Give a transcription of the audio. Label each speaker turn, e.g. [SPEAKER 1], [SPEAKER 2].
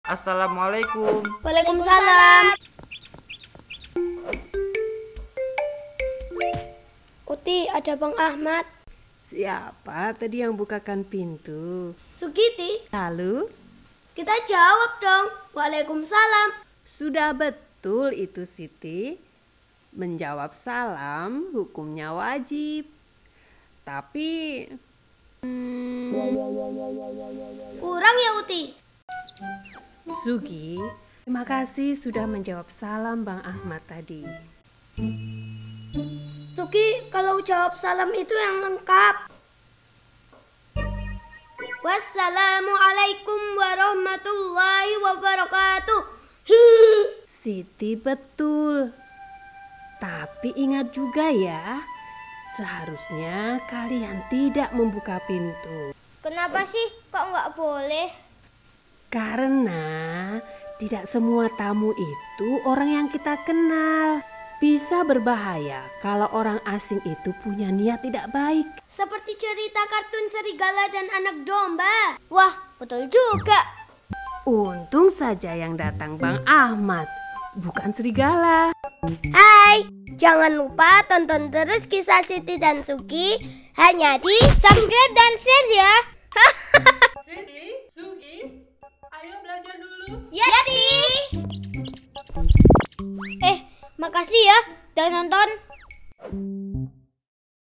[SPEAKER 1] Assalamualaikum.
[SPEAKER 2] Waalaikumsalam. Uti, ada Bang Ahmad.
[SPEAKER 3] Siapa tadi yang bukakan pintu?
[SPEAKER 2] Sugiti.
[SPEAKER 3] Lalu?
[SPEAKER 2] Kita jawab dong. Waalaikumsalam.
[SPEAKER 3] Sudah betul itu Siti. Menjawab salam hukumnya wajib. Tapi
[SPEAKER 2] kurang ya Uti?
[SPEAKER 3] Sugi, terima kasih sudah menjawab salam Bang Ahmad tadi.
[SPEAKER 2] Sugi, kalau jawab salam itu yang lengkap. Wassalamualaikum warahmatullahi wabarakatuh.
[SPEAKER 3] Siti betul. Tapi ingat juga ya, seharusnya kalian tidak membuka pintu.
[SPEAKER 2] Kenapa sih kok nggak boleh?
[SPEAKER 3] Karena tidak semua tamu itu orang yang kita kenal. Bisa berbahaya kalau orang asing itu punya niat tidak baik.
[SPEAKER 2] Seperti cerita kartun serigala dan anak domba. Wah, betul juga.
[SPEAKER 3] Untung saja yang datang Bang Ahmad, bukan serigala.
[SPEAKER 2] Hai, jangan lupa tonton terus kisah Siti dan Sugi hanya di subscribe dan share ya.
[SPEAKER 3] Siti, Sugi, ayo belajar dulu.
[SPEAKER 2] Yati. Makasih ya udah nonton.